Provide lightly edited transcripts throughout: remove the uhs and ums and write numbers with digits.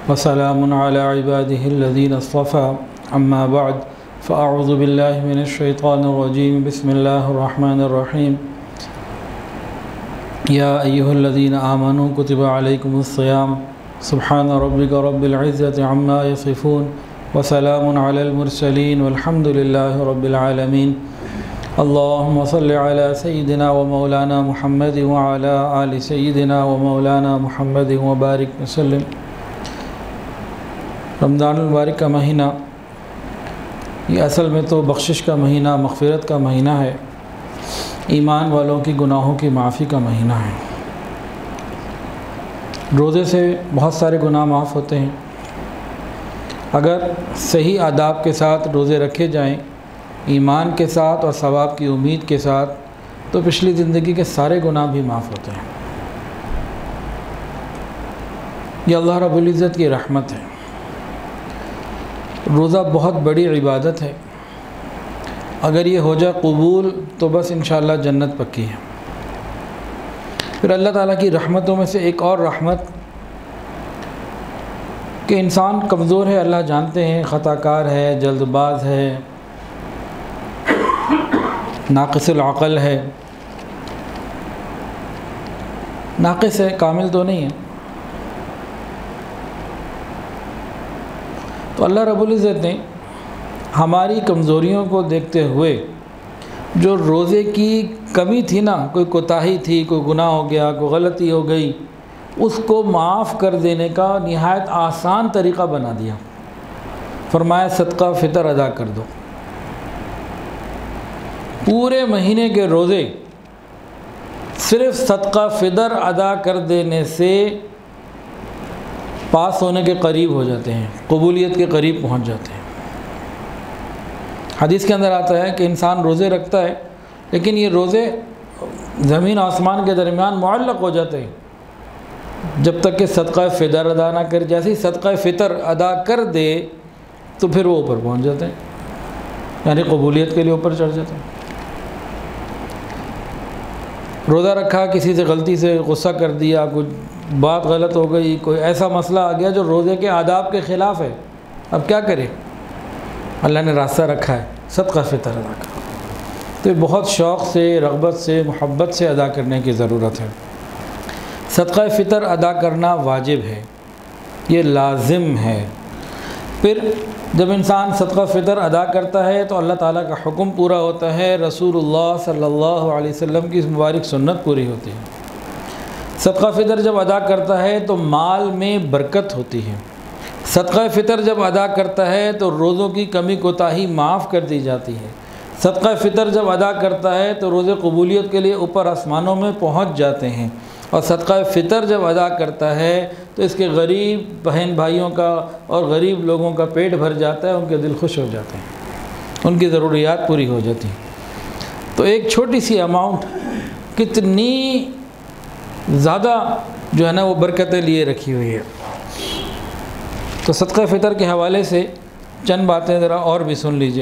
وسلام على عباده الذين اصطفى أما بعد فأعوذ بالله من الشيطان الرجيم بسم الله الرحمن الرحيم يا أيها الذين آمنوا كتب عليكم الصيام سبحان ربك رب العزة عما يصفون وسلام على المرسلين والحمد لله رب العالمين اللهم صل على سيدنا ومولانا محمد وعلى آل سيدنا ومولانا محمد وبارك وسلم۔ رمضان المبارک کا مہینہ یہ اصل میں تو بخشش کا مہینہ، مغفرت کا مہینہ ہے، ایمان والوں کی گناہوں کی معافی کا مہینہ ہے۔ روزے سے بہت سارے گناہ معاف ہوتے ہیں اگر صحیح آداب کے ساتھ روزے رکھے جائیں، ایمان کے ساتھ اور ثواب کی امید کے ساتھ، تو پچھلی زندگی کے سارے گناہ بھی معاف ہوتے ہیں۔ یہ اللہ رب العزت کی رحمت ہے۔ روزہ بہت بڑی عبادت ہے، اگر یہ ہو جائے قبول تو بس انشاءاللہ جنت پکی ہے۔ پھر اللہ تعالیٰ کی رحمتوں میں سے ایک اور رحمت کہ انسان کمزور ہے، اللہ جانتے ہیں، خطا کار ہے، جلد باز ہے، ناقص العقل ہے، ناقص ہے، کامل تو نہیں ہے۔ تو اللہ رب العزت نے ہماری کمزوریوں کو دیکھتے ہوئے جو روزے کی کمی تھی نا، کوئی کوتاہی تھی، کوئی گناہ ہو گیا، کوئی غلطی ہو گئی، اس کو معاف کر دینے کا نہایت آسان طریقہ بنا دیا۔ فرمایا صدقہ فطر ادا کر دو۔ پورے مہینے کے روزے صرف صدقہ فطر ادا کر دینے سے پاس ہونے کے قریب ہو جاتے ہیں، قبولیت کے قریب پہنچ جاتے ہیں۔ حدیث کے اندر آتا ہے کہ انسان روزے رکھتا ہے لیکن یہ روزے زمین آسمان کے درمیان معلق ہو جاتے ہیں جب تک کہ صدقہ فطر ادا نہ کر۔ جیسے ہی صدقہ فطر ادا کر دے تو پھر وہ اوپر پہنچ جاتے ہیں، یعنی قبولیت کے لیے اوپر چڑھ جاتے ہیں۔ روزہ رکھا، کسی سے غلطی سے غصہ کر دیا، کچھ بات غلط ہو گئی، کوئی ایسا مسئلہ آ گیا جو روزے کے آداب کے خلاف ہے، اب کیا کرے؟ اللہ نے راستہ رکھا ہے، صدقہ فطر ادا کرو۔ تو یہ بہت شوق سے، رغبت سے، محبت سے ادا کرنے کی ضرورت ہے۔ صدقہ فطر ادا کرنا واجب ہے، یہ لازم ہے۔ پھر جب انسان صدقہ فطر ادا کرتا ہے تو اللہ تعالیٰ کا حکم پورا ہوتا ہے، رسول اللہ صلی اللہ علیہ وسلم کی مبارک سنت پوری ہوتی ہے۔ صدقہ فطر جب ادا کرتا ہے تو مال میں برکت ہوتی ہے۔ صدقہ فطر جب ادا کرتا ہے تو روزوں کی کمی کوتاہی معاف کر دی جاتی ہے۔ صدقہ فطر جب ادا کرتا ہے تو روزے قبولیت کے لیے اوپر آسمانوں میں پہنچ جاتے ہیں۔ اور صدقہ فطر جب ادا کرتا ہے تو اس کے غریب بہن بھائیوں کا اور غریب لوگوں کا پیٹ بھر جاتا ہے، ان کے دل خوش ہو جاتے ہیں، ان کی ضروریات پوری ہو جاتی ہیں۔ تو ایک چھوٹی سی اماؤنٹ کتنی زیادہ جو ہے نا وہ برکتیں لیے رکھی ہوئی ہے۔ تو صدقہ فطر کے حوالے سے چند باتیں ذرا اور بھی سن لیجئے۔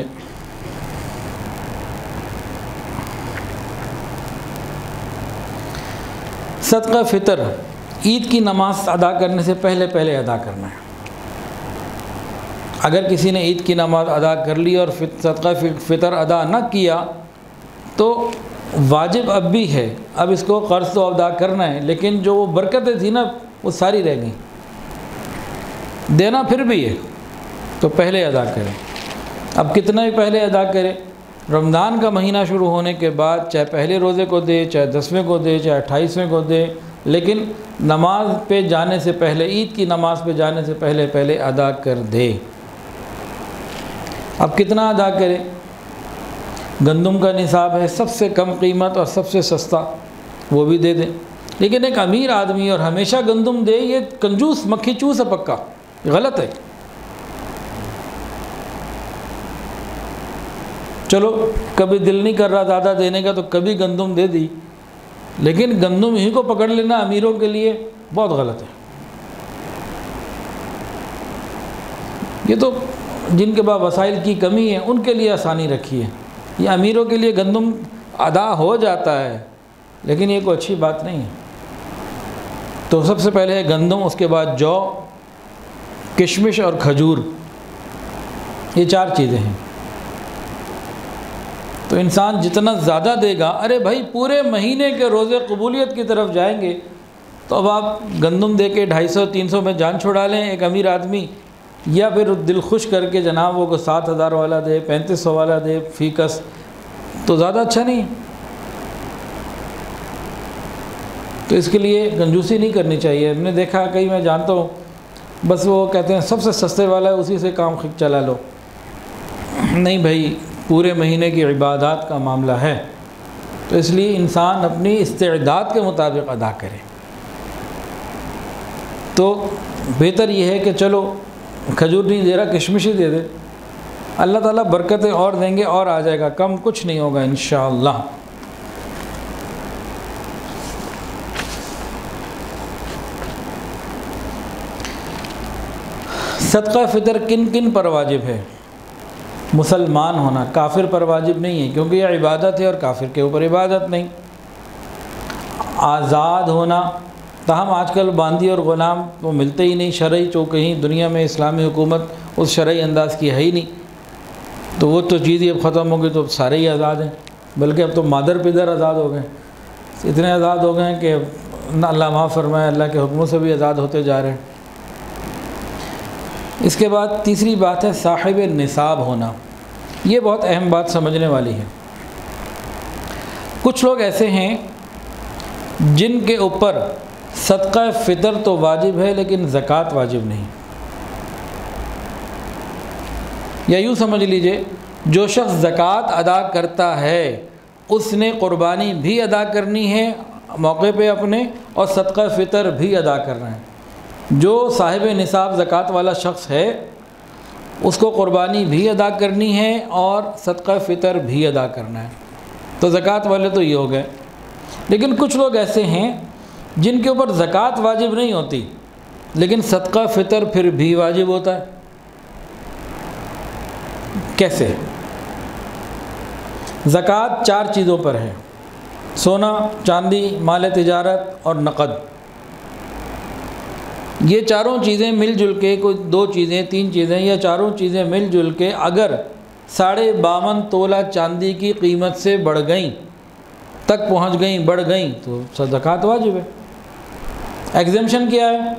صدقہ فطر عید کی نماز ادا کرنے سے پہلے ادا کرنا ہے۔ اگر کسی نے عید کی نماز ادا کر لی اور صدقہ فطر ادا نہ کیا تو واجب اب بھی ہے، اب اس کو قرض تو ادا کرنا ہے، لیکن جو وہ برکتیں تھیں نا وہ ساری رہ گئیں، دینا پھر بھی ہے، تو پہلے ادا کریں۔ اب کتنا ہی پہلے ادا کرے، رمضان کا مہینہ شروع ہونے کے بعد چاہے پہلے روزے کو دے، چاہے 10ویں کو دے، چاہے 28ویں کو دے، لیکن نماز پہ جانے سے پہلے، عید کی نماز پہ جانے سے پہلے ادا کر دے۔ اب کتنا ادا کرے؟ گندم کا نصاب ہے، سب سے کم قیمت اور سب سے سستا، وہ بھی دے دیں۔ لیکن ایک امیر آدمی اور ہمیشہ گندم دے، یہ کنجوس مکھی چوس ہے، پکا غلط ہے۔ چلو کبھی دل نہیں کر رہا زیادہ دینے کا تو کبھی گندم دے دی، لیکن گندم ہی کو پکڑ لینا امیروں کے لیے بہت غلط ہے۔ یہ تو جن کے پاس وسائل کی کمی ہے ان کے لیے آسانی رکھی ہے، یہ امیروں کے لیے گندم ادا ہو جاتا ہے، لیکن یہ کوئی اچھی بات نہیں ہے۔ تو سب سے پہلے گندم، اس کے بعد جو، کشمش اور کھجور، یہ 4 چیزیں ہیں۔ تو انسان جتنا زیادہ دے گا، ارے بھائی پورے مہینے کے روزے قبولیت کی طرف جائیں گے، تو اب آپ گندم دے کے 250-300 میں جان چھڑا لیں ایک امیر آدمی، یا پھر دل خوش کر کے جناب وہ کو 7,000 والا دے، 3500 والا دے فی کس، تو زیادہ اچھا نہیں ہے۔ تو اس کے لیے کنجوسی نہیں کرنی چاہیے۔ ہم نے دیکھا کئی، میں جانتا ہوں، بس وہ کہتے ہیں سب سے سستے والا ہے اسی سے کام چلا لو۔ نہیں بھائی، پورے مہینے کی عبادات کا معاملہ ہے، تو اس لیے انسان اپنی استعداد کے مطابق ادا کرے۔ تو بہتر یہ ہے کہ چلو کھجور نہیں دے رہا، کشمش ہی دے دے، اللہ تعالیٰ برکتیں اور دیں گے، اور آ جائے گا، کم کچھ نہیں ہوگا انشاءاللہ۔ صدقہ فطر کن کن پر واجب ہے؟ مسلمان ہونا، کافر پر واجب نہیں ہے، کیونکہ یہ عبادت ہے اور کافر کے اوپر عبادت نہیں۔ آزاد ہونا، تاہم آج کل باندی اور غلام وہ ملتے ہی نہیں شرعی، جو کہیں دنیا میں اسلامی حکومت اس شرعی انداز کی ہے ہی نہیں، تو وہ تو چیز ہی اب ختم ہو گئی، تو سارے ہی آزاد ہیں، بلکہ اب تو مادر پدر آزاد ہو گئے، اتنے آزاد ہو گئے ہیں کہ اللہ معاف فرمائے، اللہ کے حکموں سے بھی آزاد ہوتے جا رہے ہیں۔ اس کے بعد تیسری بات ہے صاحب نصاب ہونا، یہ بہت اہم بات سمجھنے والی ہے۔ کچھ لوگ ایسے ہیں جن کے اوپر صدقہ فطر تو واجب ہے لیکن زکوٰۃ واجب نہیں، یا یوں سمجھ لیجئے جو شخص زکوٰۃ ادا کرتا ہے اس نے قربانی بھی ادا کرنی ہے موقع پہ اپنے، اور صدقہ فطر بھی ادا کرنا ہے۔ جو صاحب نصاب زکوٰۃ والا شخص ہے اس کو قربانی بھی ادا کرنی ہے اور صدقہ فطر بھی ادا کرنا ہے، تو زکوٰۃ والے تو یہ ہو گئے۔ لیکن کچھ لوگ ایسے ہیں جن کے اوپر زکوٰۃ واجب نہیں ہوتی لیکن صدقہ فطر پھر بھی واجب ہوتا ہے۔ کیسے؟ زکوٰۃ 4 چیزوں پر ہے: سونا، چاندی، مال تجارت اور نقد۔ یہ چاروں چیزیں مل جل کے، کوئی 2 چیزیں 3 چیزیں یا چاروں چیزیں مل جل کے اگر 52.5 تولہ چاندی کی قیمت سے بڑھ گئیں، تک پہنچ گئیں، بڑھ گئیں، تو زکوٰۃ واجب ہے۔ ایگزمپشن کیا ہے؟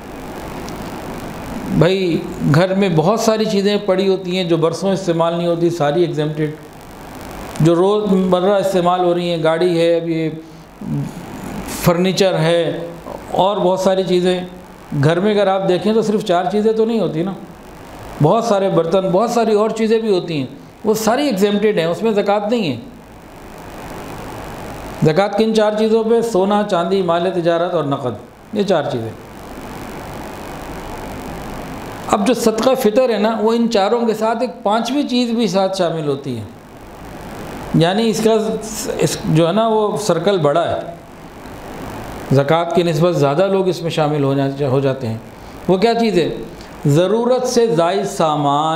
بھائی گھر میں بہت ساری چیزیں پڑی ہوتی ہیں جو برسوں استعمال نہیں ہوتی، ساری ایگزمپٹڈ۔ جو روز مرہ استعمال ہو رہی ہیں، گاڑی ہے، اب یہ فرنیچر ہے، اور بہت ساری چیزیں گھر میں اگر آپ دیکھیں تو صرف 4 چیزیں تو نہیں ہوتی نا، بہت سارے برتن، بہت ساری اور چیزیں بھی ہوتی ہیں، وہ ساری ایگزمپٹڈ ہیں، اس میں زکوٰۃ نہیں ہے۔ زکوٰۃ کن 4 چیزوں پہ؟ سونا، چاندی، مال تجارت اور نقد، یہ 4 چیزیں۔ اب جو صدقہ فطر ہے نا، وہ ان چاروں کے ساتھ ایک 5ویں چیز بھی ساتھ شامل ہوتی ہے، یعنی اس کا جو ہے نا وہ سرکل بڑا ہے، زکوٰۃ کی نسبت زیادہ لوگ اس میں شامل ہو جاتے ہیں۔ وہ کیا چیز ہے؟ ضرورت سے زائد سامان۔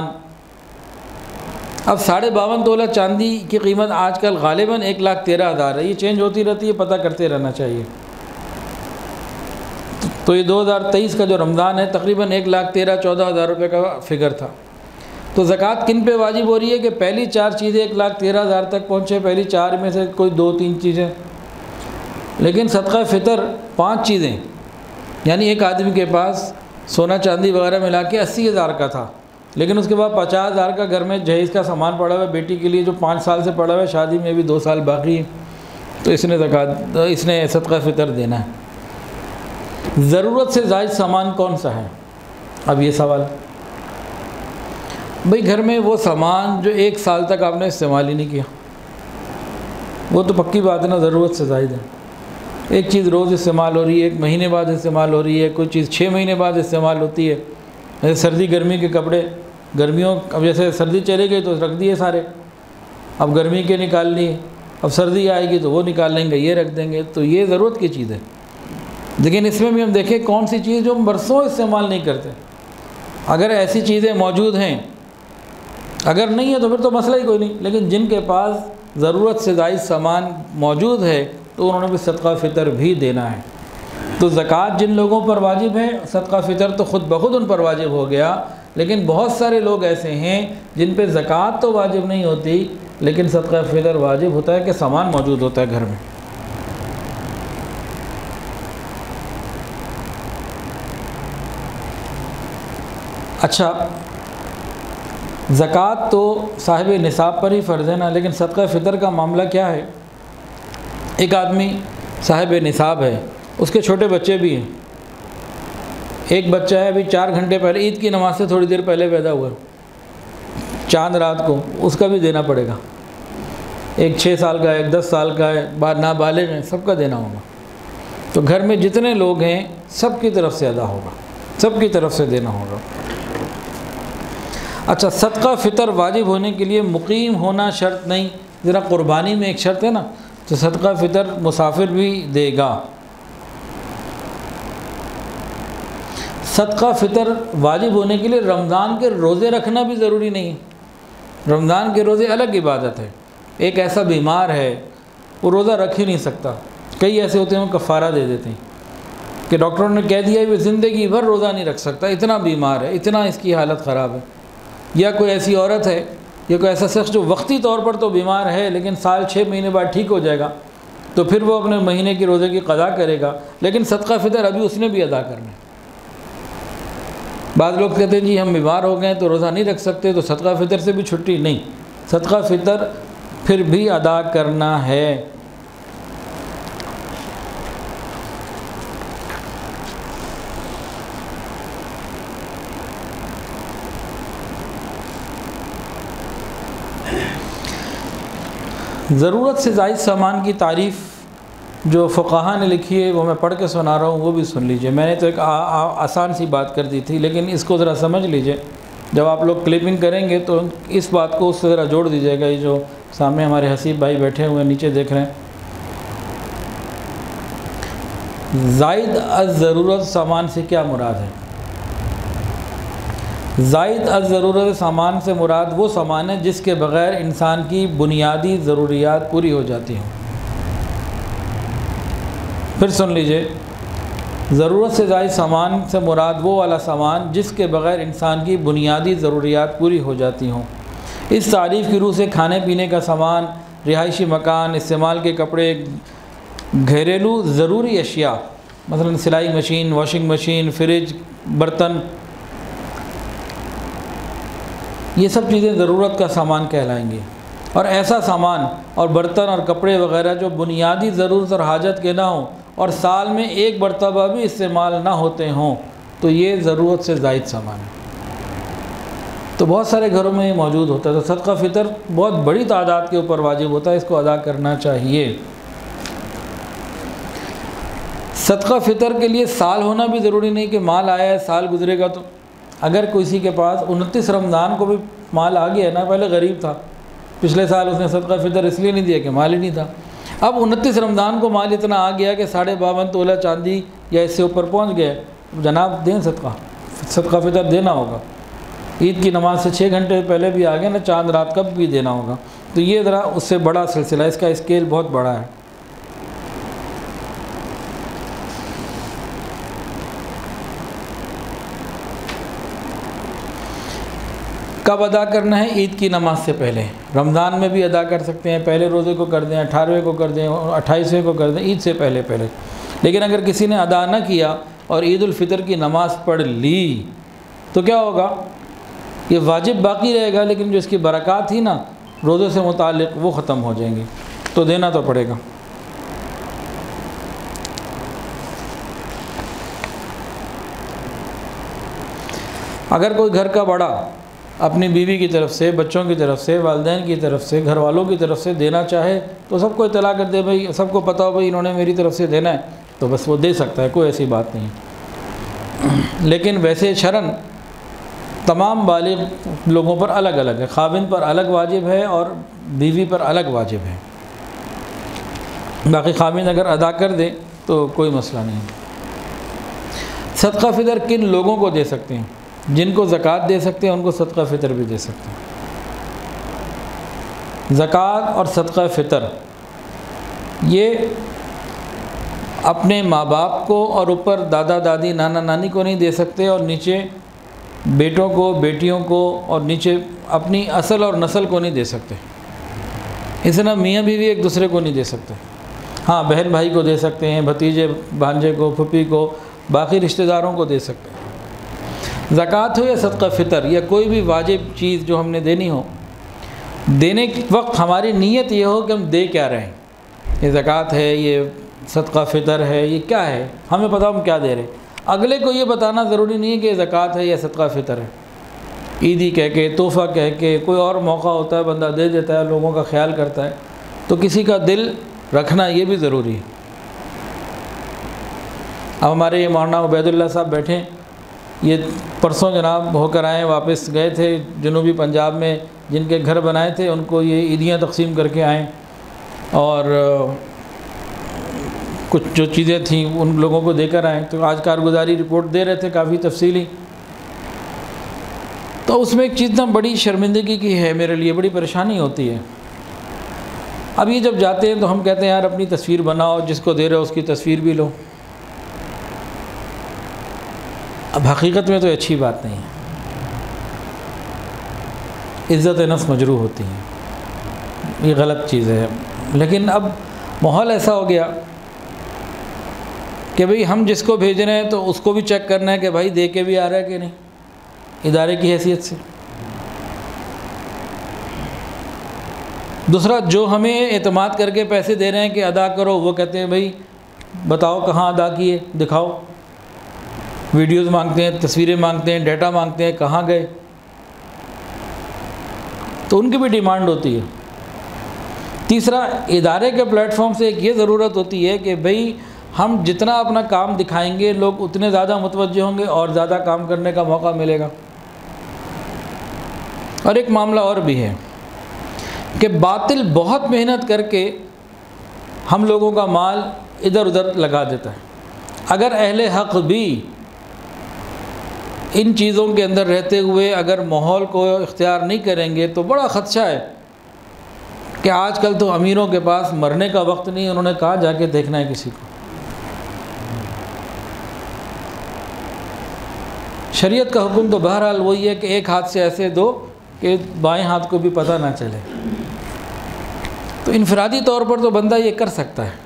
اب 52.5 تولہ چاندی کی قیمت آج کل غالباً 1,13,000 ہے، یہ چینج ہوتی رہتی ہے، پتہ کرتے رہنا چاہیے۔ تو یہ 2023 کا جو رمضان ہے تقریباً 1,13,14,000 روپے کا فگر تھا۔ تو زکوٰۃ کن پہ واجب ہو رہی ہے کہ پہلی 4 چیزیں 1,13,000 تک پہنچے، پہلی 4 میں سے کوئی 2-3 چیزیں، لیکن صدقہ فطر 5 چیزیں، یعنی ایک آدمی کے پاس سونا چاندی وغیرہ ملا کے 80,000 کا تھا، لیکن اس کے بعد 50,000 کا گھر میں جہیز کا سامان پڑا ہوا ہے، بیٹی کے لیے جو 5 سال سے پڑا ہوا ہے، شادی میں بھی 2 سال باقی ہے، تو اس نے صدقہ فطر دینا ہے۔ ضرورت سے زائد سامان کون سا ہے؟ اب یہ سوال، بھئی گھر میں وہ سامان جو 1 سال تک آپ نے استعمال ہی نہیں کیا، وہ تو پکی بات ہے نا، ضرورت سے زائد ہے۔ ایک چیز روز استعمال ہو رہی ہے، 1 مہینے بعد استعمال ہو رہی ہے، کوئی چیز 6 مہینے بعد استعمال ہوتی ہے، جیسے سردی گرمی کے کپڑے، گرمیوں اب جیسے سردی چلے گئی تو رکھ دیے سارے، اب گرمی کے نکال لیے، اب سردی آئے گی تو وہ نکال لیں گے، یہ رکھ دیں گے، تو یہ ضرورت کی چیز ہے۔ لیکن اس میں بھی ہم دیکھیں کون سی چیز جو ہم برسوں استعمال نہیں کرتے، اگر ایسی چیزیں موجود ہیں، اگر نہیں ہے تو پھر تو مسئلہ ہی کوئی نہیں، لیکن جن کے پاس ضرورت سے زائد سامان موجود ہے تو انہوں نے بھی صدقہ فطر بھی دینا ہے۔ تو زکوٰۃ جن لوگوں پر واجب ہے، صدقہ فطر تو خود بخود ان پر واجب ہو گیا، لیکن بہت سارے لوگ ایسے ہیں جن پہ زکوٰۃ تو واجب نہیں ہوتی لیکن صدقہ فطر واجب ہوتا ہے کہ سامان موجود ہوتا ہے گھر میں۔ اچھا، زکوٰۃ تو صاحب نصاب پر ہی فرض ہے نا، لیکن صدقہ فطر کا معاملہ کیا ہے؟ ایک آدمی صاحب نصاب ہے، اس کے چھوٹے بچے بھی ہیں، ایک بچہ ہے ابھی 4 گھنٹے پہلے عید کی نماز سے تھوڑی دیر پہلے پیدا ہوا، چاند رات کو، اس کا بھی دینا پڑے گا۔ ایک 6 سال کا ہے، ایک 10 سال کا ہے، نابالغ ہیں، سب کا دینا ہوگا۔ تو گھر میں جتنے لوگ ہیں سب کی طرف سے ادا ہوگا، سب کی طرف سے دینا ہوگا۔ اچھا، صدقہ فطر واجب ہونے کے لیے مقیم ہونا شرط نہیں، ذرا قربانی میں ایک شرط ہے نا، تو صدقہ فطر مسافر بھی دے گا۔ صدقہ فطر واجب ہونے کے لیے رمضان کے روزے رکھنا بھی ضروری نہیں ہے۔ رمضان کے روزے الگ عبادت ہے۔ ایک ایسا بیمار ہے وہ روزہ رکھ ہی نہیں سکتا، کئی ایسے ہوتے ہیں وہ کفارہ دے دیتے ہیں کہ ڈاکٹروں نے کہہ دیا ہے وہ زندگی بھر روزہ نہیں رکھ سکتا، اتنا بیمار ہے، اتنا اس کی حالت خراب ہے۔ یا کوئی ایسی عورت ہے یا کوئی ایسا شخص جو وقتی طور پر تو بیمار ہے لیکن سال 6 مہینے بعد ٹھیک ہو جائے گا، تو پھر وہ اپنے مہینے کی روزے کی قضا کرے گا، لیکن صدقہ فطر ابھی اس نے بھی ادا کرنا ہے۔ بعض لوگ کہتے ہیں جی ہم بیمار ہو گئے تو روزہ نہیں رکھ سکتے، تو صدقہ فطر سے بھی چھٹی نہیں، صدقہ فطر پھر بھی ادا کرنا ہے۔ ضرورت سے زائد سامان کی تعریف جو فقہا نے لکھی ہے وہ میں پڑھ کے سنا رہا ہوں، وہ بھی سن لیجئے۔ میں نے تو ایک آسان سی بات کر دی تھی، لیکن اس کو ذرا سمجھ لیجئے۔ جب آپ لوگ کلپنگ کریں گے تو اس بات کو اس سے ذرا جوڑ دیجیے گا۔ یہ جو سامنے ہمارے حسیب بھائی بیٹھے ہوئے نیچے دیکھ رہے ہیں، زائد از ضرورت سامان سے کیا مراد ہے؟ زائد از ضرورت سامان سے مراد وہ سامان ہے جس کے بغیر انسان کی بنیادی ضروریات پوری ہو جاتی ہیں۔ پھر سن لیجئے، ضرورت سے زائد سامان سے مراد وہ والا سامان جس کے بغیر انسان کی بنیادی ضروریات پوری ہو جاتی ہوں۔ اس تعریف کی روح سے کھانے پینے کا سامان، رہائشی مکان، استعمال کے کپڑے، گھریلو ضروری اشیاء مثلا سلائی مشین، واشنگ مشین، فریج، برتن، یہ سب چیزیں ضرورت کا سامان کہلائیں گی۔ اور ایسا سامان اور برتن اور کپڑے وغیرہ جو بنیادی ضرورت اور حاجت کے نہ ہوں اور سال میں ایک مرتبہ بھی استعمال نہ ہوتے ہوں تو یہ ضرورت سے زائد سامان ہے۔ تو بہت سارے گھروں میں یہ موجود ہوتا ہے، تو صدقہ فطر بہت بڑی تعداد کے اوپر واجب ہوتا ہے، اس کو ادا کرنا چاہیے۔ صدقہ فطر کے لیے سال ہونا بھی ضروری نہیں کہ مال آیا ہے سال گزرے گا، تو اگر کسی کے پاس 29 رمضان کو بھی مال آ گیا ہے نا، پہلے غریب تھا، پچھلے سال اس نے صدقہ فطر اس لیے نہیں دیا کہ مال ہی نہیں تھا، اب 29 رمضان کو مال اتنا آ گیا کہ 52.5 تولہ چاندی یا اس سے اوپر پہنچ گئے، جناب دیں صدقہ فطر دینا ہوگا۔ عید کی نماز سے 6 گھنٹے پہلے بھی آ گئے نا، چاند رات کب بھی دینا ہوگا۔ تو یہ ذرا اس سے بڑا سلسلہ، اس کا اسکیل بہت بڑا ہے۔ کب ادا کرنا ہے؟ عید کی نماز سے پہلے۔ رمضان میں بھی ادا کر سکتے ہیں، پہلے روزے کو کر دیں، 18ویں کو کر دیں، 28ویں کو کر دیں، عید سے پہلے۔ لیکن اگر کسی نے ادا نہ کیا اور عید الفطر کی نماز پڑھ لی تو کیا ہوگا؟ یہ واجب باقی رہے گا، لیکن جو اس کی برکات تھی نا روزے سے متعلق وہ ختم ہو جائیں گی، تو دینا تو پڑے گا۔ اگر کوئی گھر کا بڑا اپنی بیوی کی طرف سے، بچوں کی طرف سے، والدین کی طرف سے، گھر والوں کی طرف سے دینا چاہے تو سب کو اطلاع کر دے، بھائی سب کو پتہ ہو بھائی انہوں نے میری طرف سے دینا ہے، تو بس وہ دے سکتا ہے، کوئی ایسی بات نہیں۔ لیکن ویسے شرعاً تمام بالغ لوگوں پر الگ الگ ہے، خاوند پر الگ واجب ہے اور بیوی پر الگ واجب ہے۔ باقی خاوند اگر ادا کر دے تو کوئی مسئلہ نہیں۔ صدقہ فطر کن لوگوں کو دے سکتے ہیں؟ جن کو زکوٰۃ دے سکتے ہیں ان کو صدقہ فطر بھی دے سکتے ہیں۔ زکوٰۃ اور صدقہ فطر یہ اپنے ماں باپ کو اور اوپر دادا دادی نانا نانی کو نہیں دے سکتے، اور نیچے بیٹوں کو بیٹیوں کو اور نیچے اپنی اصل اور نسل کو نہیں دے سکتے۔ اس طرح میاں بیوی ایک دوسرے کو نہیں دے سکتے۔ ہاں بہن بھائی کو دے سکتے ہیں، بھتیجے بھانجے کو، پھوپھی کو، باقی رشتہ داروں کو دے سکتے ہیں۔ زکوٰۃ ہو یا صدقہ فطر یا کوئی بھی واجب چیز جو ہم نے دینی ہو، دینے کے وقت ہماری نیت یہ ہو کہ ہم دے کیا رہے ہیں۔ یہ زکوٰۃ ہے، یہ صدقہ فطر ہے، یہ کیا ہے، ہمیں پتہ ہم کیا دے رہے ہیں۔ اگلے کو یہ بتانا ضروری نہیں ہے کہ یہ زکوٰۃ ہے یا صدقہ فطر ہے۔ عیدی کہہ کے، تحفہ کہہ کے، کوئی اور موقع ہوتا ہے بندہ دے دیتا ہے، لوگوں کا خیال کرتا ہے، تو کسی کا دل رکھنا یہ بھی ضروری ہے۔ اب ہمارے یہ مولانا عبید اللہ صاحب بیٹھے، یہ پرسوں جناب ہو کر آئے، واپس گئے تھے جنوبی پنجاب میں، جن کے گھر بنائے تھے ان کو یہ عیدیاں تقسیم کر کے آئیں، اور کچھ جو چیزیں تھیں ان لوگوں کو دے کر آئیں۔ تو آج کارگزاری رپورٹ دے رہے تھے کافی تفصیلی، تو اس میں ایک چیز نا بڑی شرمندگی کی ہے، میرے لیے بڑی پریشانی ہوتی ہے۔ اب یہ جب جاتے ہیں تو ہم کہتے ہیں یار اپنی تصویر بناؤ، جس کو دے رہے ہو اس کی تصویر بھی لو۔ اب حقیقت میں تو اچھی بات نہیں ہے، عزت نفس مجروح ہوتی ہے، یہ غلط چیز ہے۔ لیکن اب ماحول ایسا ہو گیا کہ بھئی ہم جس کو بھیج رہے ہیں تو اس کو بھی چیک کرنا ہے کہ بھائی دے کے بھی آ رہا ہے کہ نہیں، ادارے کی حیثیت سے۔ دوسرا، جو ہمیں اعتماد کر کے پیسے دے رہے ہیں کہ ادا کرو، وہ کہتے ہیں بھئی بتاؤ کہاں ادا کیے، دکھاؤ۔ ویڈیوز مانگتے ہیں، تصویریں مانگتے ہیں، ڈیٹا مانگتے ہیں، کہاں گئے۔ تو ان کی بھی ڈیمانڈ ہوتی ہے۔ تیسرا، ادارے کے پلیٹ فارم سے ایک یہ ضرورت ہوتی ہے کہ بھئی ہم جتنا اپنا کام دکھائیں گے لوگ اتنے زیادہ متوجہ ہوں گے اور زیادہ کام کرنے کا موقع ملے گا۔ اور ایک معاملہ اور بھی ہے کہ باطل بہت محنت کر کے ہم لوگوں کا مال ادھر ادھر لگا دیتا ہے۔ اگر اہل حق بھی ان چیزوں کے اندر رہتے ہوئے اگر ماحول کو اختیار نہیں کریں گے تو بڑا خدشہ ہے کہ آج کل تو امیروں کے پاس مرنے کا وقت نہیں، انہوں نے کہا جا کے دیکھنا ہے کسی کو۔ شریعت کا حکم تو بہرحال وہی ہے کہ ایک ہاتھ سے ایسے دو کہ بائیں ہاتھ کو بھی پتہ نہ چلے۔ تو انفرادی طور پر تو بندہ یہ کر سکتا ہے،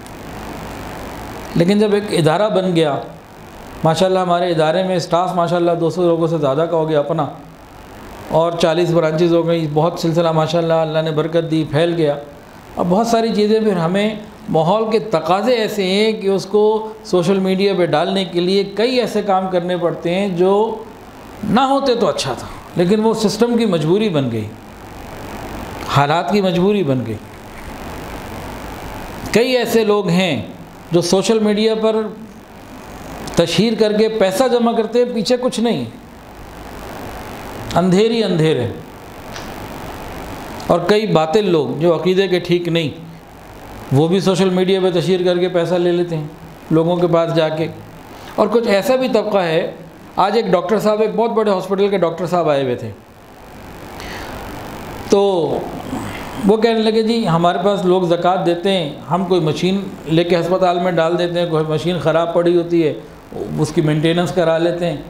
لیکن جب ایک ادارہ بن گیا، ماشاءاللہ ہمارے ادارے میں اسٹاف ماشاءاللہ 200 لوگوں سے زیادہ کا ہو گیا اپنا، اور 40 برانچز ہو گئی، بہت سلسلہ ماشاءاللہ اللہ نے برکت دی، پھیل گیا۔ اب بہت ساری چیزیں پھر ہمیں ماحول کے تقاضے ایسے ہیں کہ اس کو سوشل میڈیا پہ ڈالنے کے لیے کئی ایسے کام کرنے پڑتے ہیں جو نہ ہوتے تو اچھا تھا، لیکن وہ سسٹم کی مجبوری بن گئی، حالات کی مجبوری بن گئی۔ کئی ایسے لوگ ہیں جو سوشل میڈیا پر تشہیر کر کے پیسہ جمع کرتے ہیں، پیچھے کچھ نہیں، اندھیری اندھیرے۔ اور کئی باطل لوگ جو عقیدے کے ٹھیک نہیں، وہ بھی سوشل میڈیا پہ تشہیر کر کے پیسہ لے لیتے ہیں لوگوں کے پاس جا کے۔ اور کچھ ایسا بھی طبقہ ہے، آج ایک ڈاکٹر صاحب، ایک بہت بڑے ہاسپٹل کے ڈاکٹر صاحب آئے ہوئے تھے، تو وہ کہنے لگے جی ہمارے پاس لوگ زکوٰۃ دیتے ہیں، ہم کوئی مشین لے کے ہسپتال میں ڈال دیتے ہیں، کوئی مشین خراب پڑی ہوتی ہے اس کی مینٹیننس کرا لیتے ہیں۔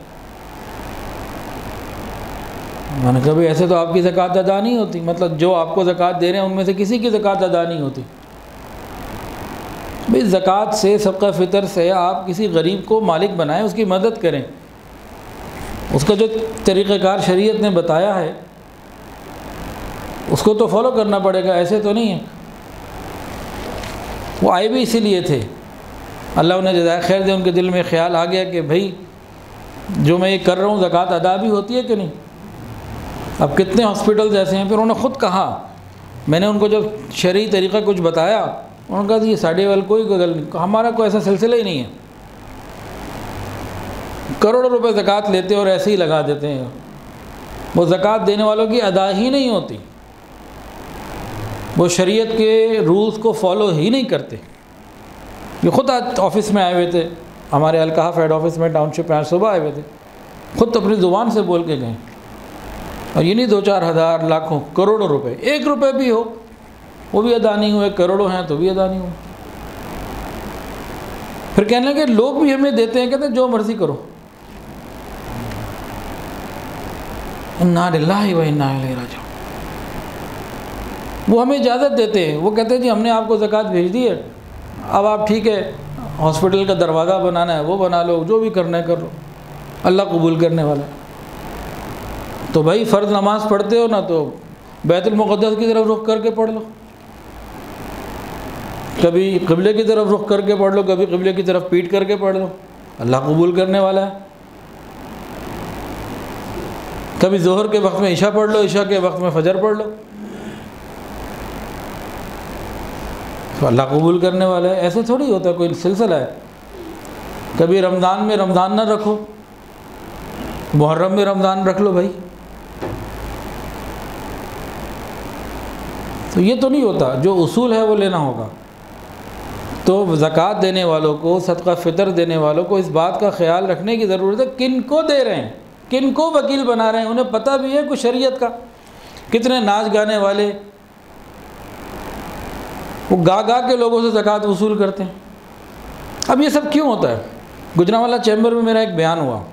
میں نے کہا بھئی ایسے تو آپ کی زکوٰۃ ادا نہیں ہوتی، مطلب جو آپ کو زکوٰۃ دے رہے ہیں ان میں سے کسی کی زکوٰۃ ادا نہیں ہوتی۔ بھئی زکوٰۃ سے، صدقہ فطر سے آپ کسی غریب کو مالک بنائیں، اس کی مدد کریں، اس کا جو طریقہ کار شریعت نے بتایا ہے اس کو تو فالو کرنا پڑے گا، ایسے تو نہیں ہے۔ وہ آئے بھی اسی لیے تھے، اللہ انہیں جزائے خیر دے، ان کے دل میں خیال آ گیا کہ بھئی جو میں یہ کر رہا ہوں زکوٰۃ ادا بھی ہوتی ہے کہ نہیں۔ اب کتنے ہاسپٹلز ایسے ہیں، پھر انہوں نے خود کہا، میں نے ان کو جب شرعی طریقہ کچھ بتایا، انہوں نے کہا یہ ساڑھے وال کوئی گل نہیں، ہمارا کوئی ایسا سلسلہ ہی نہیں ہے، کروڑوں روپے زکوٰۃ لیتے اور ایسے ہی لگا دیتے ہیں، وہ زکوٰۃ دینے والوں کی ادا ہی نہیں ہوتی، وہ شریعت کے رولز کو فالو ہی نہیں کرتے۔ یہ خود آج آفس میں آئے ہوئے تھے، ہمارے الکحف ہیڈ آفس میں ٹاؤن شپ میں آج صبح آئے ہوئے تھے، خود اپنی زبان سے بول کے گئے، اور یہ نہیں 2-4 ہزار، لاکھوں، کروڑوں روپے، 1 روپے بھی ہو وہ بھی ادا نہیں ہوئے، کروڑوں ہیں تو بھی ادا نہیں ہوئے۔ پھر کہنے لگے لوگ بھی ہمیں دیتے ہیں، کہتے ہیں جو مرضی کرو. انا للہ و انا الیہ راجعون. وہ ہمیں اجازت دیتے ہیں، وہ کہتے ہیں جی ہم نے آپ کو زکوٰۃ بھیج دی ہے، اب آپ ٹھیک ہے ہاسپٹل کا دروازہ بنانا ہے وہ بنا لو، جو بھی کرنا ہے کر لو، اللہ قبول کرنے والا ہے. تو بھائی فرض نماز پڑھتے ہو نا تو بیت المقدس کی طرف رخ کر کے پڑھ لو، کبھی قبلے کی طرف رخ کر کے پڑھ لو، کبھی قبلے کی طرف پیٹ کر کے پڑھ لو، اللہ قبول کرنے والا ہے. کبھی ظہر کے وقت میں عشاء پڑھ لو، عشاء کے وقت میں فجر پڑھ لو، تو اللہ قبول کرنے والا ہے. ایسے تھوڑی ہوتا ہے، کوئی سلسلہ ہے. کبھی رمضان میں رمضان نہ رکھو، محرم میں رمضان رکھ لو بھائی. تو یہ تو نہیں ہوتا، جو اصول ہے وہ لینا ہوگا. تو زکوٰۃ دینے والوں کو، صدقہ فطر دینے والوں کو اس بات کا خیال رکھنے کی ضرورت ہے کن کو دے رہے ہیں، کن کو وکیل بنا رہے ہیں. انہیں پتہ بھی ہے کچھ شریعت کا. کتنے ناچ گانے والے وہ گا کے لوگوں سے زکوٰۃ وصول کرتے ہیں. اب یہ سب کیوں ہوتا ہے؟ گجرانوالہ چیمبر میں میرا ایک بیان ہوا،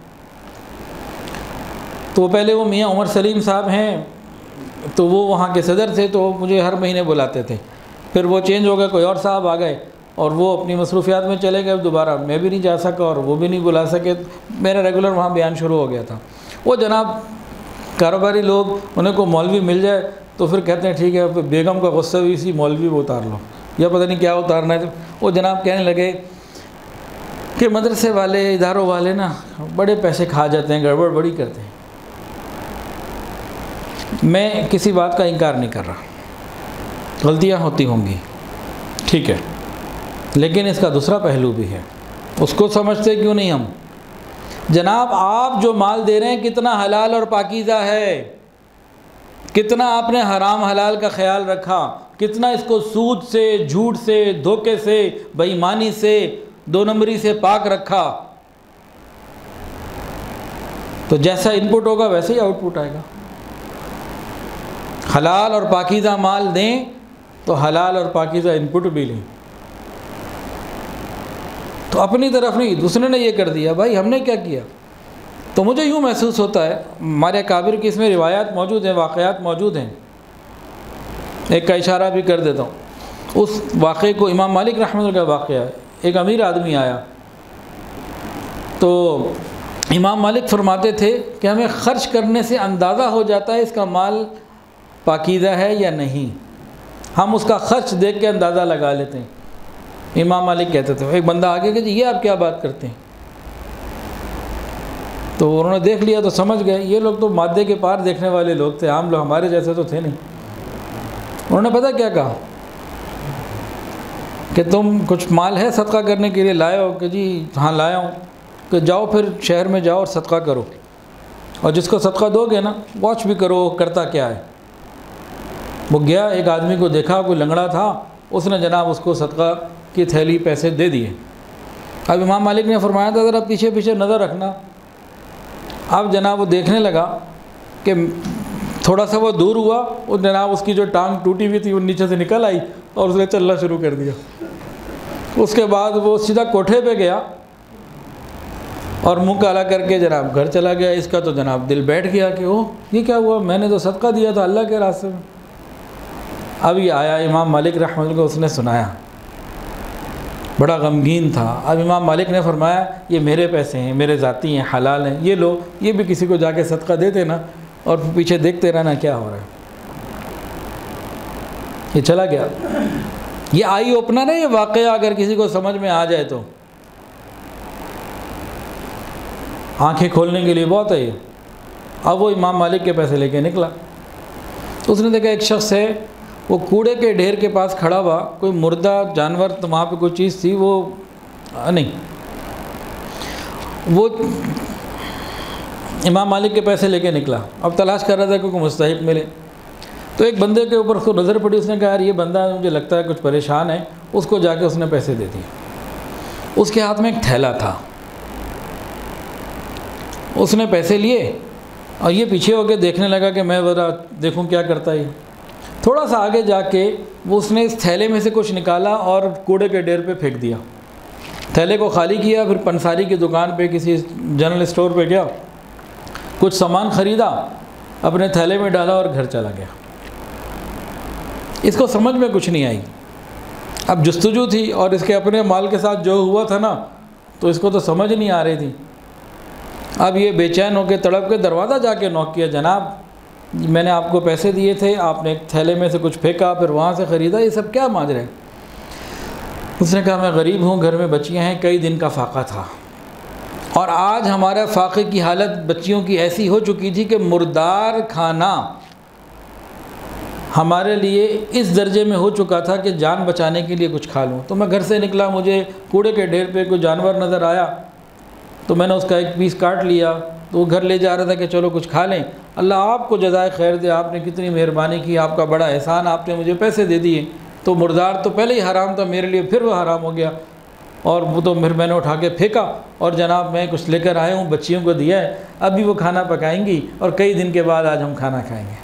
تو پہلے وہ میاں عمر سلیم صاحب ہیں، تو وہ وہاں کے صدر تھے، تو مجھے ہر مہینے بلاتے تھے. پھر وہ چینج ہو گئے، کوئی اور صاحب آ گئے اور وہ اپنی مصروفیات میں چلے گئے. دوبارہ میں بھی نہیں جا سکا اور وہ بھی نہیں بلا سکے. میرا ریگولر وہاں بیان شروع ہو گیا تھا. وہ جناب کاروباری لوگ، انہیں کو مولوی مل جائے تو پھر کہتے ہیں ٹھیک ہے بیگم کا غصہ بھی اسی مولوی کو اتار لو، یا پتہ نہیں کیا اتارنا ہے. وہ جناب کہنے لگے کہ مدرسے والے، اداروں والے نا بڑے پیسے کھا جاتے ہیں، گڑبڑ بڑی کرتے ہیں. میں کسی بات کا انکار نہیں کر رہا، غلطیاں ہوتی ہوں گی، ٹھیک ہے، لیکن اس کا دوسرا پہلو بھی ہے. اس کو سمجھتے کیوں نہیں ہم؟ جناب آپ جو مال دے رہے ہیں کتنا حلال اور پاکیزہ ہے، کتنا آپ نے حرام حلال کا خیال رکھا، کتنا اس کو سود سے، جھوٹ سے، دھوکے سے، بے ایمانی سے، دو نمبری سے پاک رکھا. تو جیسا ان پٹ ہوگا ویسے ہی آؤٹ پٹ آئے گا. حلال اور پاکیزہ مال دیں تو حلال اور پاکیزہ ان پٹ بھی لیں. تو اپنی طرف نہیں، دوسرے نے یہ کر دیا، بھائی ہم نے کیا کیا؟ تو مجھے یوں محسوس ہوتا ہے، ہمارے اکابر کی اس میں روایات موجود ہیں، واقعات موجود ہیں. ایک کا اشارہ بھی کر دیتا ہوں. اس واقعے کو امام مالک رحمۃ اللہ کا واقعہ ہے. ایک امیر آدمی آیا تو امام مالک فرماتے تھے کہ ہمیں خرچ کرنے سے اندازہ ہو جاتا ہے اس کا مال پاکیزہ ہے یا نہیں، ہم اس کا خرچ دیکھ کے اندازہ لگا لیتے ہیں. امام مالک کہتے تھے. ایک بندہ آگے کہ جی یہ آپ کیا بات کرتے ہیں؟ تو انہوں نے دیکھ لیا تو سمجھ گئے یہ لوگ تو مادے کے پار دیکھنے والے لوگ تھے، عام لوگ ہمارے جیسے تو تھے نہیں. انہوں نے پتہ کیا کہا کہ تم کچھ مال ہے صدقہ کرنے کے لیے لائے ہو؟ کہ جی ہاں لایا ہوں. کہ جاؤ پھر شہر میں جاؤ اور صدقہ کرو، اور جس کو صدقہ دو گے نا واچ بھی کرو کرتا کیا ہے. وہ گیا، ایک آدمی کو دیکھا کوئی لنگڑا تھا، اس نے جناب اس کو صدقہ کی تھیلی پیسے دے دیے. اب امام مالک نے فرمایا تھا ذرا پیچھے پیچھے نظر رکھنا. اب جناب وہ دیکھنے لگا کہ تھوڑا سا وہ دور ہوا، وہ جناب اس کی جو ٹانگ ٹوٹی ہوئی تھی وہ نیچے سے نکل آئی اور اس نے چلنا شروع کر دیا. اس کے بعد وہ سیدھا کوٹھے پہ گیا اور منہ کالا کر کے جناب گھر چلا گیا. اس کا تو جناب دل بیٹھ گیا کہ اوہ یہ کیا ہوا، میں نے تو صدقہ دیا تھا اللہ کے راستے میں. اب یہ آیا امام مالک رحمۃ اللہ کو، اس نے سنایا، بڑا غمگین تھا. اب امام مالک نے فرمایا یہ میرے پیسے ہیں، میرے ذاتی ہیں، حلال ہیں، یہ لو، یہ بھی کسی کو جا کے صدقہ دے دینا اور پیچھے دیکھتے رہنا کیا ہو رہا ہے. یہ چلا گیا. یہ آئی اوپنر ہے یہ واقعہ، اگر کسی کو سمجھ میں آ جائے تو آنکھیں کھولنے کے لیے بہت ہے یہ. اب وہ امام مالک کے پیسے لے کے نکلا. اس نے دیکھا ایک شخص ہے وہ کوڑے کے ڈھیر کے پاس کھڑا ہوا، کوئی مردہ جانور تو وہاں پہ کوئی چیز تھی، وہ نہیں، وہ امام مالک کے پیسے لے کے نکلا. اب تلاش کر رہا تھا کہ کوئی مستحق ملے. تو ایک بندے کے اوپر اس کو نظر پڑی. اس نے کہا یار یہ بندہ مجھے لگتا ہے کچھ پریشان ہے. اس کو جا کے اس نے پیسے دے دیے. اس کے ہاتھ میں ایک تھیلا تھا. اس نے پیسے لیے اور یہ پیچھے ہو کے دیکھنے لگا کہ میں ذرا دیکھوں کیا کرتا ہے. تھوڑا سا آگے جا کے وہ اس نے اس تھیلے میں سے کچھ نکالا اور کوڑے کے ڈھیر پہ پھینک دیا. تھیلے کو خالی کیا، پھر پنساری کی دکان پہ کسی جنرل اسٹور پہ گیا، کچھ سامان خریدا، اپنے تھیلے میں ڈالا اور گھر چلا گیا۔ اس کو سمجھ میں کچھ نہیں آئی، اب جستجو تھی اور اس کے اپنے مال کے ساتھ جو ہوا تھا نا، تو اس کو تو سمجھ نہیں آ رہی تھی۔ اب یہ بے چین ہو کے تڑپ کے دروازہ جا کے نوک کیا، جناب میں نے آپ کو پیسے دیے تھے، آپ نے ایک تھیلے میں سے کچھ پھینکا، پھر وہاں سے خریدا، یہ سب کیا ماجرا ہے؟ اس نے کہا میں غریب ہوں، گھر میں بچیاں ہیں، کئی دن کا فاقہ تھا، اور آج ہمارے فاقے کی حالت بچیوں کی ایسی ہو چکی تھی کہ مردار کھانا ہمارے لیے اس درجے میں ہو چکا تھا کہ جان بچانے کے لیے کچھ کھا لوں۔ تو میں گھر سے نکلا، مجھے کوڑے کے ڈھیر پہ کوئی جانور نظر آیا، تو میں نے اس کا ایک پیس کاٹ لیا، تو وہ گھر لے جا رہا تھا کہ چلو کچھ کھا لیں۔ اللہ آپ کو جزائے خیر دے، آپ نے کتنی مہربانی کی، آپ کا بڑا احسان، آپ نے مجھے پیسے دے دیے۔ تو مردار تو پہلے ہی حرام تھا میرے لیے، پھر وہ حرام ہو گیا، اور وہ تو پھر میں نے اٹھا کے پھینکا، اور جناب میں کچھ لے کر آیا ہوں، بچیوں کو دیا ہے، ابھی وہ کھانا پکائیں گی اور کئی دن کے بعد آج ہم کھانا کھائیں گے۔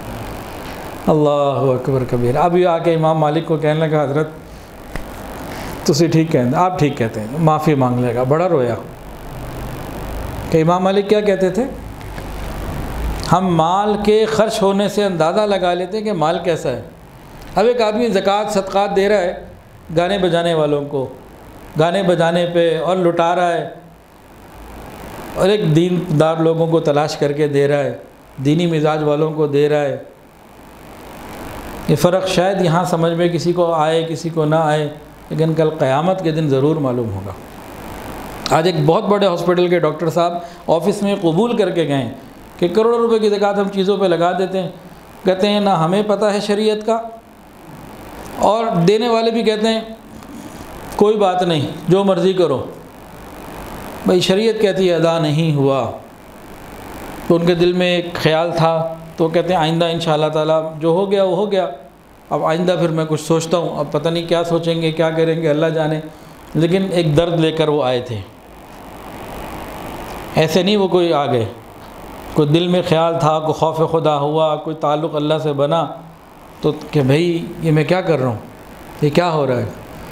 اللہ اکبر کبیر۔ اب یہ آ کے امام مالک کو کہنے لگا حضرت تسی ٹھیک کہتے ہیں، آپ ٹھیک کہتے ہیں، معافی مانگ لے گا۔ بڑا رویا کہ امام مالک کیا کہتے تھے، ہم مال کے خرچ ہونے سے اندازہ لگا لیتے ہیں کہ مال کیسا ہے۔ اب ایک آدمی زکوٰۃ صدقات دے رہا ہے گانے بجانے والوں کو، گانے بجانے پہ اور لٹا رہا ہے، اور ایک دیندار لوگوں کو تلاش کر کے دے رہا ہے، دینی مزاج والوں کو دے رہا ہے۔ یہ فرق شاید یہاں سمجھ میں کسی کو آئے کسی کو نہ آئے، لیکن کل قیامت کے دن ضرور معلوم ہوگا۔ آج ایک بہت بڑے ہاسپٹل کے ڈاکٹر صاحب آفس میں قبول کر کے گئے کہ کروڑوں روپے کی زکوٰۃ ہم چیزوں پہ لگا دیتے ہیں، کہتے ہیں نہ ہمیں پتہ ہے شریعت کا، اور دینے والے بھی کہتے ہیں کوئی بات نہیں جو مرضی کرو، بھائی شریعت کہتی ہے ادا نہیں ہوا۔ تو ان کے دل میں ایک خیال تھا، تو کہتے ہیں آئندہ انشاءاللہ تعالیٰ جو ہو گیا وہ ہو گیا، اب آئندہ پھر میں کچھ سوچتا ہوں، اب پتہ نہیں کیا سوچیں گے کیا کریں گے اللہ جانے، لیکن ایک درد لے کر وہ آئے تھے۔ ایسے نہیں وہ کوئی آ گئے، کوئی دل میں خیال تھا، کوئی خوف خدا ہوا، کوئی تعلق اللہ سے بنا، تو کہ بھئی یہ میں کیا کر رہا ہوں، یہ کیا ہو رہا ہے۔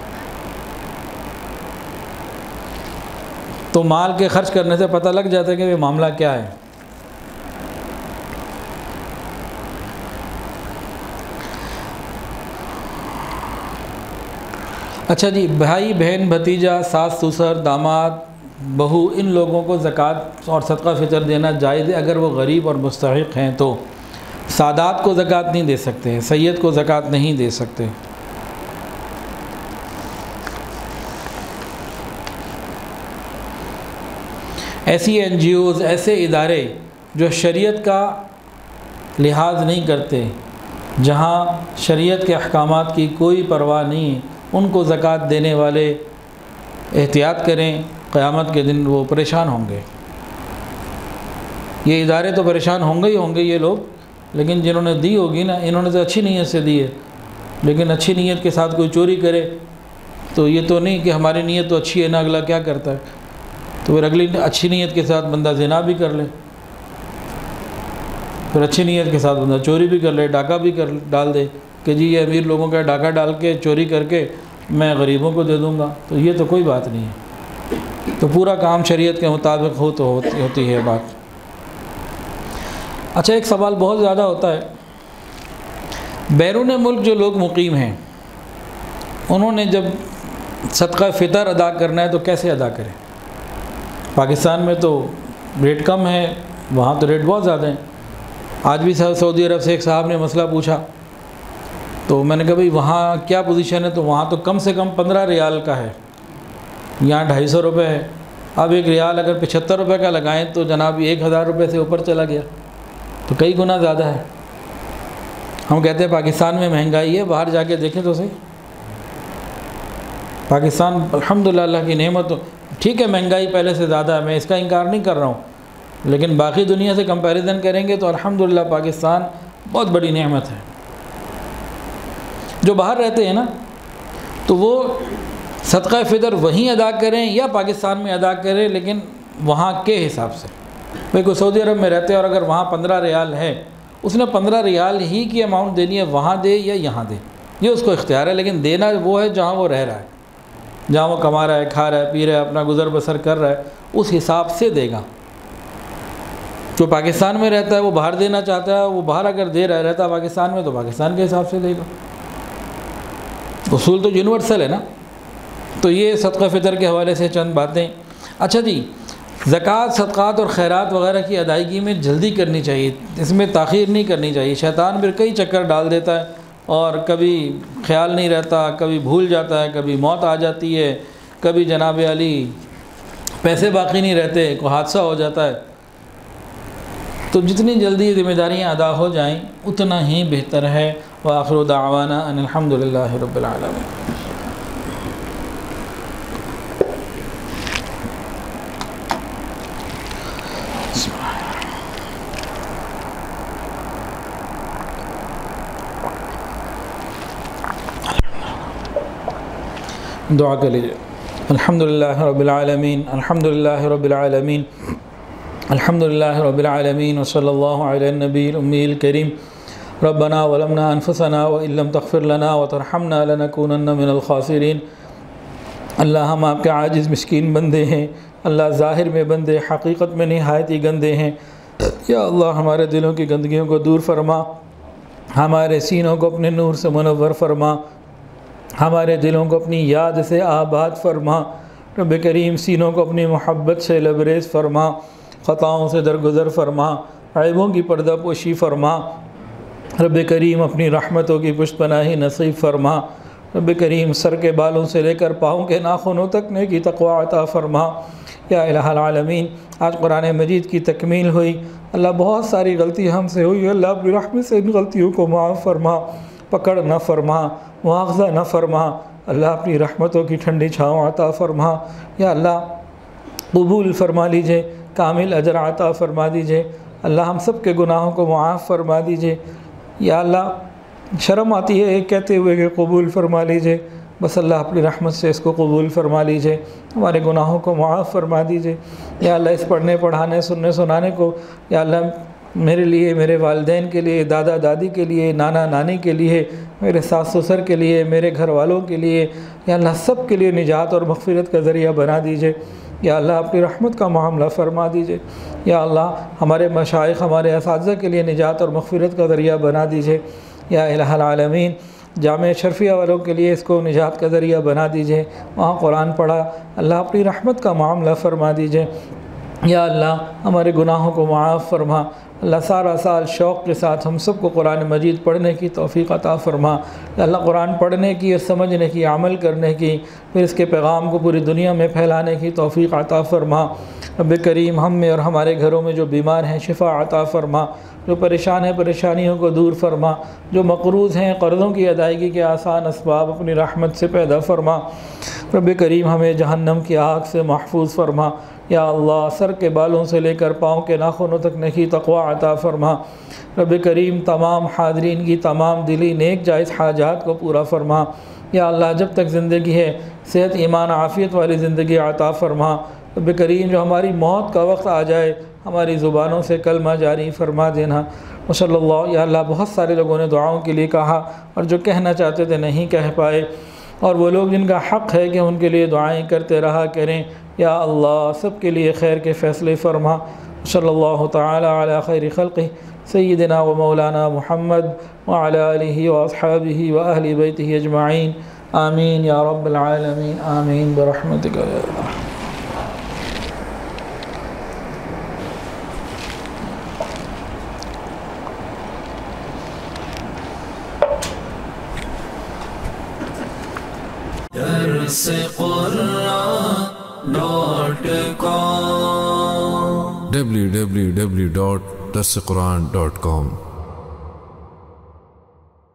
تو مال کے خرچ کرنے سے پتہ لگ جاتا ہے کہ یہ معاملہ کیا ہے۔ اچھا جی، بھائی بہن بھتیجا ساس سسر داماد بہو، ان لوگوں کو زکوٰۃ اور صدقہ فطر دینا جائز ہے اگر وہ غریب اور مستحق ہیں تو۔ سادات کو زکوٰۃ نہیں دے سکتے، سید کو زکوٰۃ نہیں دے سکتے۔ ایسی این جی اوز، ایسے ادارے جو شریعت کا لحاظ نہیں کرتے، جہاں شریعت کے احکامات کی کوئی پرواہ نہیں، ان کو زکوٰۃ دینے والے احتیاط کریں، قیامت کے دن وہ پریشان ہوں گے۔ یہ ادارے تو پریشان ہوں گے یہ لوگ، لیکن جنہوں نے دی ہوگی نا، انہوں نے تو اچھی نیت سے دی ہے، لیکن اچھی نیت کے ساتھ کوئی چوری کرے تو یہ تو نہیں کہ ہماری نیت تو اچھی ہے نا، اگلا کیا کرتا ہے، تو پھر اگلی اچھی نیت کے ساتھ بندہ زنا بھی کر لے، پھر اچھی نیت کے ساتھ بندہ چوری بھی کر لے، ڈاکہ بھی ڈال دے کہ جی یہ امیر لوگوں کا ڈاکہ ڈال کے چوری کر کے میں غریبوں کو دے دوں گا، تو یہ تو کوئی بات نہیں ہے۔ تو پورا کام شریعت کے مطابق ہو تو ہوتی ہے بات۔ اچھا، ایک سوال بہت زیادہ ہوتا ہے، بیرون ملک جو لوگ مقیم ہیں انہوں نے جب صدقہ فطر ادا کرنا ہے تو کیسے ادا کریں؟ پاکستان میں تو ریٹ کم ہے، وہاں تو ریٹ بہت زیادہ ہیں۔ آج بھی سعودی عرب سے ایک صاحب نے مسئلہ پوچھا، تو میں نے کہا بھئی وہاں کیا پوزیشن ہے، تو وہاں تو کم سے کم 15 ریال کا ہے، یہاں 250 روپے ہے۔ اب ایک ریال اگر 75 روپے کا لگائیں تو جناب 1000 روپے سے اوپر چلا گیا، تو کئی گنا زیادہ ہے۔ ہم کہتے ہیں پاکستان میں مہنگائی ہے، باہر جا کے دیکھیں تو صحیح، پاکستان الحمدللہ اللہ کی نعمت، ٹھیک ہے مہنگائی پہلے سے زیادہ ہے، میں اس کا انکار نہیں کر رہا ہوں، لیکن باقی دنیا سے کمپیریزن کریں گے تو الحمدللہ پاکستان بہت بڑی نعمت ہے۔ جو باہر رہتے ہیں نا، تو وہ صدقہ فطر وہیں ادا کریں یا پاکستان میں ادا کریں، لیکن وہاں کے حساب سے۔ بھئی کوئی سعودی عرب میں رہتے ہیں اور اگر وہاں 15 ریال ہے، اس نے 15 ریال ہی کی اماؤنٹ دینی ہے، وہاں دے یا یہاں دے، یہ اس کو اختیار ہے، لیکن دینا وہ ہے جہاں وہ رہ رہا ہے۔ جہاں وہ کما رہا ہے، کھا رہا ہے، پی رہا ہے، اپنا گزر بسر کر رہا ہے، اس حساب سے دے گا۔ جو پاکستان میں رہتا ہے وہ باہر دینا چاہتا ہے، وہ باہر اگر دے رہا رہتا ہے پاکستان میں تو پاکستان کے حساب سے دے گا۔ اصول تو یونیورسل ہے نا۔ تو یہ صدقہ فطر کے حوالے سے چند باتیں۔ اچھا جی، زکوٰۃ، صدقات اور خیرات وغیرہ کی ادائیگی میں جلدی کرنی چاہیے، اس میں تاخیر نہیں کرنی چاہیے۔ شیطان پھر کئی چکر ڈال دیتا ہے اور کبھی خیال نہیں رہتا، کبھی بھول جاتا ہے، کبھی موت آ جاتی ہے، کبھی جناب علی پیسے باقی نہیں رہتے، کوئی حادثہ ہو جاتا ہے۔ تو جتنی جلدی ذمہ داریاں ادا ہو جائیں اتنا ہی بہتر ہے۔ وآخر دعوانا ان الحمد للہ رب العالمین۔ دعا کر لیجیے۔ الحمد للہ رب العالمین، الحمد للہ رب العالمین، الحمد للہ رب العالمین، وصلی اللہ علی النبی الامی الکریم۔ ربنا ظلمنا انفسنا وان لم تغفر لنا وترحمنا لنکونن من الخاسرین۔ اللہ ہم آپ کے عاجز مسکین بندے ہیں، اللہ ظاہر میں بندے، حقیقت میں نہایت ہی گندے ہیں۔ یا اللہ ہمارے دلوں کی گندگیوں کو دور فرما، ہمارے سینوں کو اپنے نور سے منور فرما، ہمارے دلوں کو اپنی یاد سے آباد فرما۔ رب کریم سینوں کو اپنی محبت سے لبریز فرما، خطاؤں سے درگزر فرما، عیبوں کی پردہ پوشی فرما۔ رب کریم اپنی رحمتوں کی پشت پناہی نصیب فرما۔ رب کریم سر کے بالوں سے لے کر پاؤں کے ناخنوں تک نیکی تقوی عطا فرما۔ یا الہ العالمین، آج قرآن مجید کی تکمیل ہوئی، اللہ بہت ساری غلطی ہم سے ہوئی، اللہ اپنی رحمت سے ان غلطیوں کو معاف فرما، پکڑ نہ فرما، مواخذہ نہ فرما، اللہ اپنی رحمتوں کی ٹھنڈی چھاؤں عطا فرما۔ یا اللہ قبول فرما لیجئے، کامل اجر عطا فرما دیجئے، اللہ ہم سب کے گناہوں کو معاف فرما دیجئے۔ یا اللہ شرم آتی ہے ایک کہتے ہوئے کہ قبول فرما لیجئے، بس اللہ اپنی رحمت سے اس کو قبول فرما لیجئے، ہمارے گناہوں کو معاف فرما دیجئے۔ یا اللہ اس پڑھنے پڑھانے سننے سنانے کو یا اللہ میرے لیے، میرے والدین کے لیے، دادا دادی کے لیے، نانا نانی کے لیے، میرے ساس سسر کے لیے، میرے گھر والوں کے لیے، یا اللہ سب کے لیے نجات اور مغفرت کا ذریعہ بنا دیجئے۔ یا اللہ اپنی رحمت کا معاملہ فرما دیجئے۔ یا اللہ ہمارے مشائخ، ہمارے اساتذہ کے لیے نجات اور مغفرت کا ذریعہ بنا دیجئے۔ یا الہ العالمین جامعہ اشرفیہ والوں کے لیے اس کو نجات کا ذریعہ بنا دیجئے، وہاں قرآن پڑھا، اللہ اپنی رحمت کا معاملہ فرما دیجئے۔ یا اللہ ہمارے گناہوں کو معاف فرما، اللہ سارا سال شوق کے ساتھ ہم سب کو قرآن مجید پڑھنے کی توفیق عطا فرما۔ یا اللہ قرآن پڑھنے کی اور سمجھنے کی، عمل کرنے کی، پھر اس کے پیغام کو پوری دنیا میں پھیلانے کی توفیق عطا فرما۔ رب کریم ہم میں اور ہمارے گھروں میں جو بیمار ہیں شفا عطا فرما، جو پریشان ہیں پریشانیوں کو دور فرما، جو مقروض ہیں قرضوں کی ادائیگی کے آسان اسباب اپنی رحمت سے پیدا فرما۔ رب کریم ہمیں جہنم کی آگ سے محفوظ فرما۔ یا اللہ سر کے بالوں سے لے کر پاؤں کے ناخنوں تک نیکی تقوی عطا فرما۔ رب کریم تمام حاضرین کی تمام دلی نیک جائز حاجات کو پورا فرما۔ یا اللہ جب تک زندگی ہے صحت ایمان عافیت والی زندگی عطا فرما۔ رب کریم جو ہماری موت کا وقت آ جائے ہماری زبانوں سے کلمہ جاری فرما دینا۔ وصلی اللہ۔ یا اللہ بہت سارے لوگوں نے دعاؤں کے لیے کہا اور جو کہنا چاہتے تھے نہیں کہہ پائے، اور وہ لوگ جن کا حق ہے کہ ان کے لیے دعائیں کرتے رہا کریں، یا اللہ سب کے لیے خیر کے فیصلے فرما۔ صلی اللہ تعالی علی خیر خلقہ سیدنا و مولانا محمد وعلی آلہ واصحابہ واہل بیتہ اجمعین، آمین یا رب العالمین، آمین برحمتک یا اللہ۔ www.darsequran.com